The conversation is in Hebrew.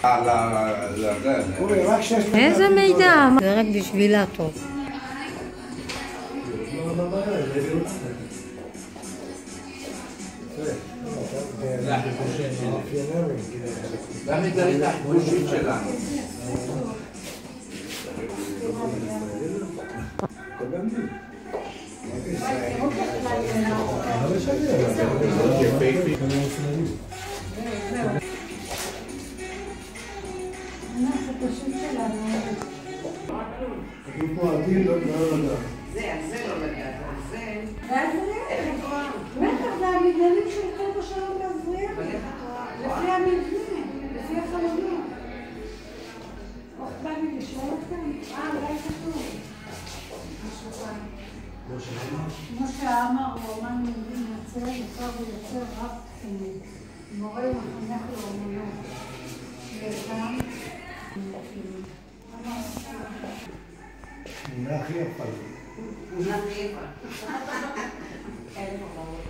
איזה מידע? זה רק בשבילה טוב. גם את החבושים שלנו. זה לא לדעת, זה... איך את רואה? בטח, זה המגדלים של כל השלום להזריע. לפי המבנה, לפי החלונות. בא לי לשאול אותם? אולי כתוב. כמו שאמר, הוא אמן יהודי מייצר, יצר ויוצר רק מורה ומחנך לאומנות. וגם... תמונה הכי יפה. תמונה הכי יפה.